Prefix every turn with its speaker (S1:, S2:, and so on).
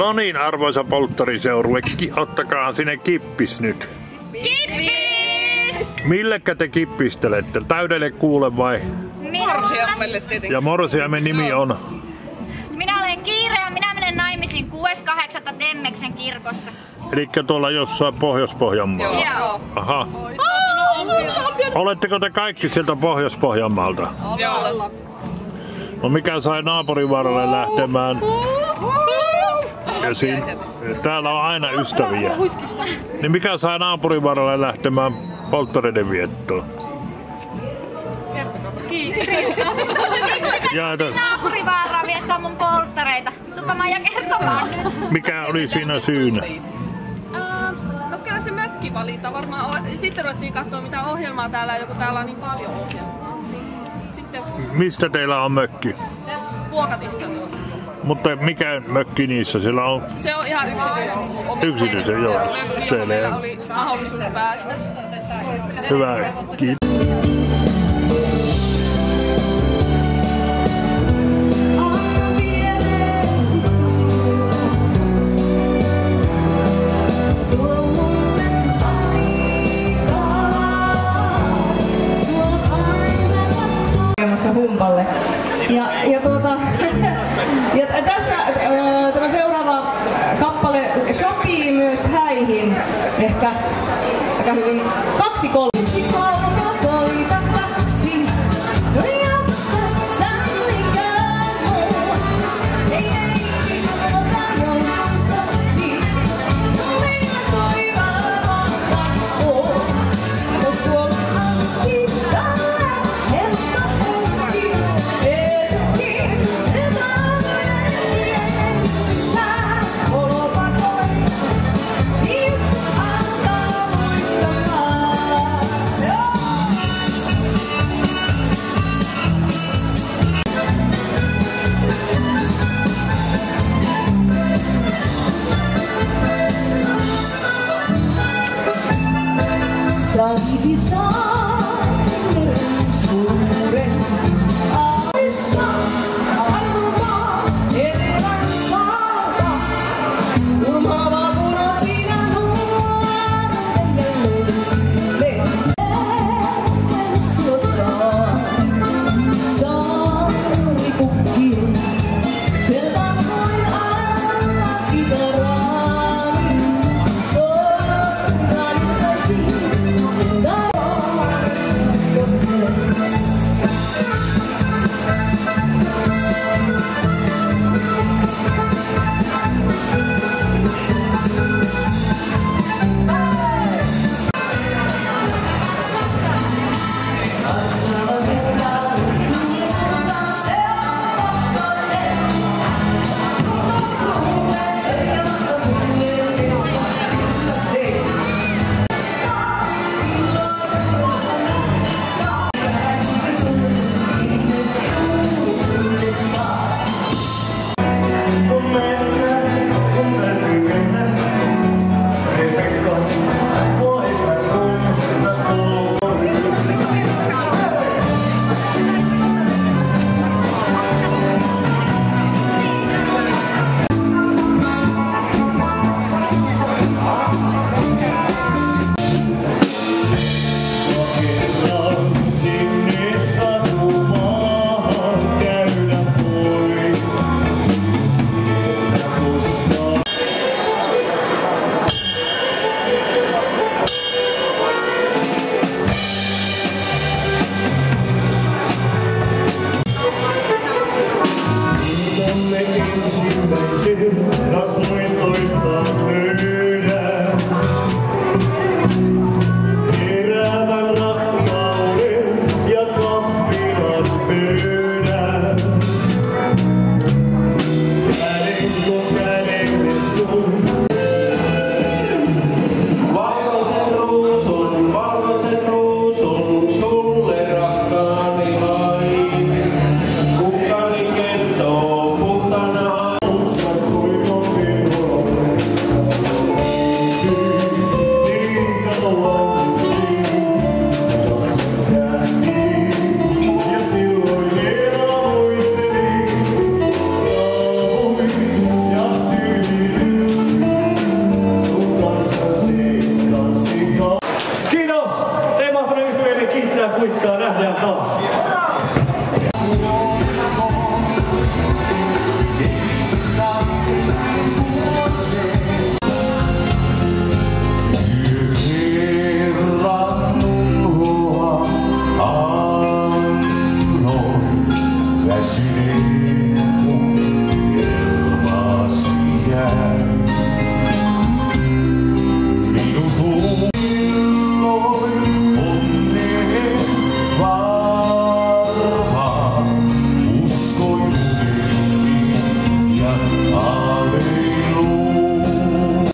S1: No niin, arvoisa polttariseurue, ottakaa sinne kippis nyt.
S2: Kippis!
S1: Millekä te kippistelette? Täydelle kuule vai?
S3: Morsiammelle tietenkin.
S1: Ja morsiamen nimi on?
S2: Minä olen Kiire ja minä menen naimisiin 6.8. Temmeksen kirkossa.
S1: Elikkä tuolla jossain Pohjois-Pohjanmaalla?
S2: Joo.
S1: Aha. Oletteko te kaikki sieltä Pohjois-Pohjanmaalta?
S3: Joo.
S1: No mikä sai naapurivaaralle lähtemään? Ja täällä on aina ystäviä. Niin mikä sai naapurivaaralle lähtemään polttareiden viettoon?
S2: Naapurivaaraan viettää mun polttareita. Tupamaan ja kertomaan nyt.
S1: Mikä oli siinä syynä?
S4: No kyllä se mökkivalinta varmaan. Sitten ruvettiin katsoa mitä ohjelmaa täällä on, kun täällä on niin paljon ohjelmaa. Sitten
S1: Mistä teillä on mökki?
S4: Vuokatista.
S1: Mutta mikä mökki niissä siellä on?
S4: Se on ihan
S1: Yksityisen, joo.
S4: Mökki, johon meillä oli mahdollisuus päästä.
S1: Hyvä, kiitos.
S5: Humpalle. Ja tässä tämä seuraava kappale sopii myös häihin ehkä aika hyvin. 2-3.
S6: väsyneen.